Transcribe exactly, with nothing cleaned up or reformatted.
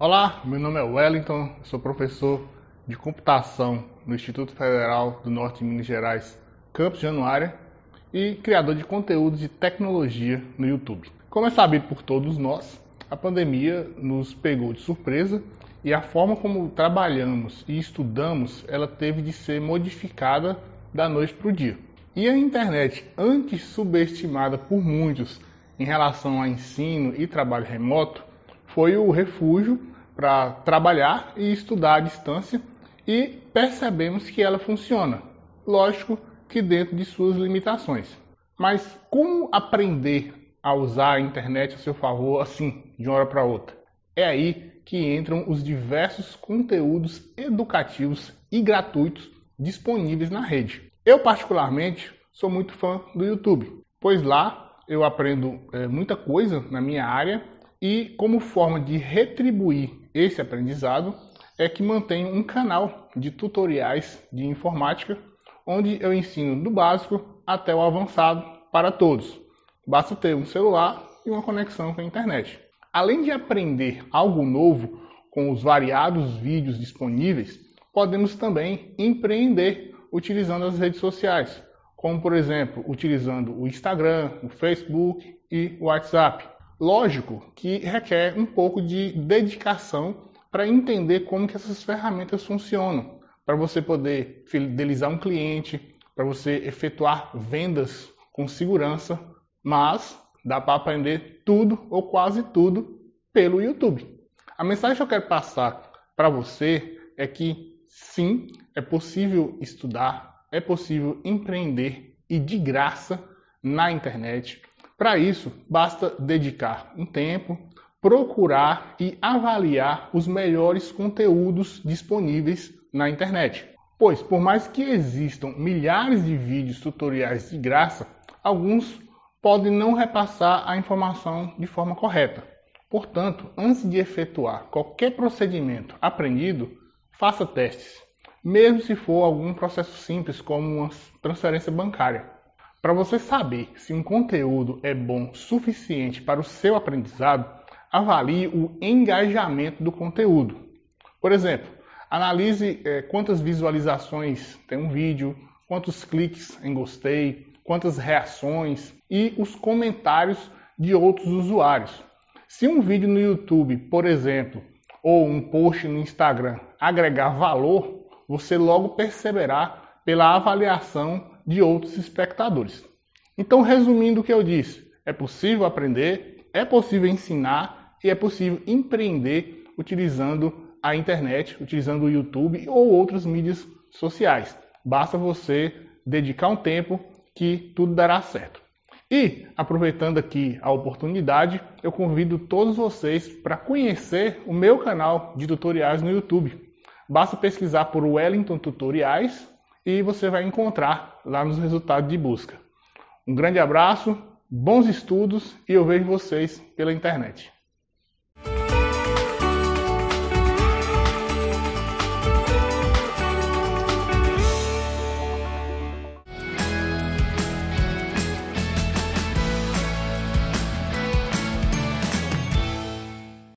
Olá, meu nome é Wellington, sou professor de computação no Instituto Federal do Norte de Minas Gerais, Campus Januária, e criador de conteúdos de tecnologia no YouTube. Como é sabido por todos nós, a pandemia nos pegou de surpresa e a forma como trabalhamos e estudamos, ela teve de ser modificada da noite para o dia. E a internet, antes subestimada por muitos em relação a ensino e trabalho remoto, foi o refúgio para trabalhar e estudar à distância, e percebemos que ela funciona. Lógico que dentro de suas limitações. Mas como aprender a usar a internet a seu favor assim, de uma hora para outra? É aí que entram os diversos conteúdos educativos e gratuitos disponíveis na rede. Eu, particularmente, sou muito fã do YouTube, pois lá eu aprendo é, muita coisa na minha área e, como forma de retribuir esse aprendizado, é que mantenho um canal de tutoriais de informática, onde eu ensino do básico até o avançado para todos. Basta ter um celular e uma conexão com a internet. Além de aprender algo novo com os variados vídeos disponíveis, podemos também empreender utilizando as redes sociais, como, por exemplo, utilizando o Instagram, o Facebook e o WhatsApp. Lógico que requer um pouco de dedicação para entender como que essas ferramentas funcionam, para você poder fidelizar um cliente, para você efetuar vendas com segurança, mas dá para aprender tudo ou quase tudo pelo YouTube. A mensagem que eu quero passar para você é que sim, é possível estudar, é possível empreender e de graça na internet. Para isso, basta dedicar um tempo, procurar e avaliar os melhores conteúdos disponíveis na internet. Pois, por mais que existam milhares de vídeos tutoriais de graça, alguns podem não repassar a informação de forma correta. Portanto, antes de efetuar qualquer procedimento aprendido, faça testes, mesmo se for algum processo simples como uma transferência bancária. Para você saber se um conteúdo é bom o suficiente para o seu aprendizado, avalie o engajamento do conteúdo. Por exemplo, analise é, quantas visualizações tem um vídeo, quantos cliques em gostei, quantas reações e os comentários de outros usuários. Se um vídeo no YouTube, por exemplo, ou um post no Instagram agregar valor, você logo perceberá pela avaliação de outros espectadores. Então, resumindo o que eu disse, é possível aprender, é possível ensinar e é possível empreender utilizando a internet, utilizando o YouTube ou outras mídias sociais. Basta você dedicar um tempo que tudo dará certo. E, aproveitando aqui a oportunidade, eu convido todos vocês para conhecer o meu canal de tutoriais no YouTube. Basta pesquisar por Wellington Tutoriais e você vai encontrar lá nos resultados de busca. Um grande abraço, bons estudos e eu vejo vocês pela internet.